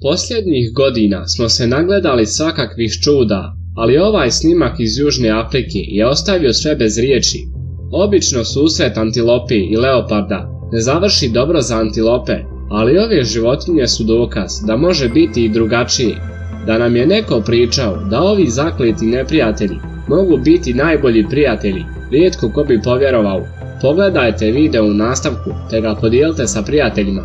Posljednjih godina smo se nagledali svakakvih čuda, ali ovaj snimak iz Južne Afrike je ostavio sve bez riječi. Obično susret antilopi i leoparda ne završi dobro za antilope, ali ove životinje su dokaz da može biti i drugačije. Da nam je neko pričao da ovi zakleti neprijatelji mogu biti najbolji prijatelji, rijetko ko bi povjerovao. Pogledajte video u nastavku te ga podijelite sa prijateljima.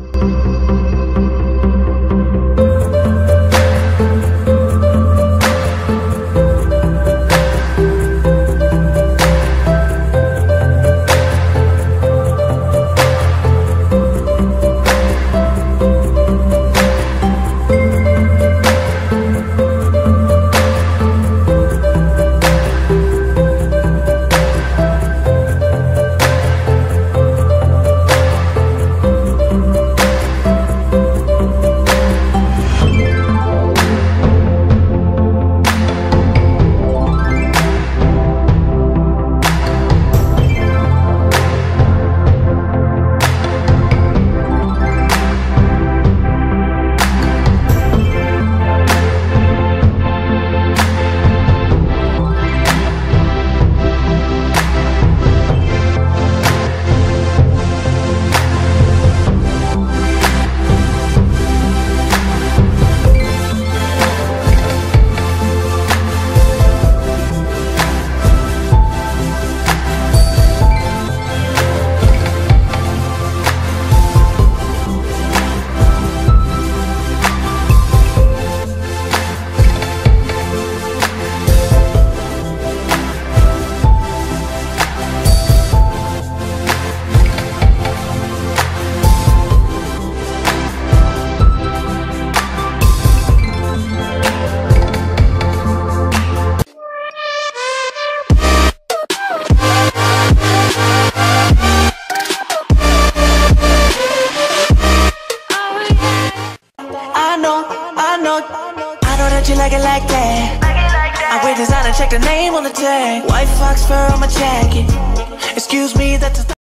I know that you like it like that. I wear designer, check the name on the tag. White fox fur on my jacket. Excuse me, that's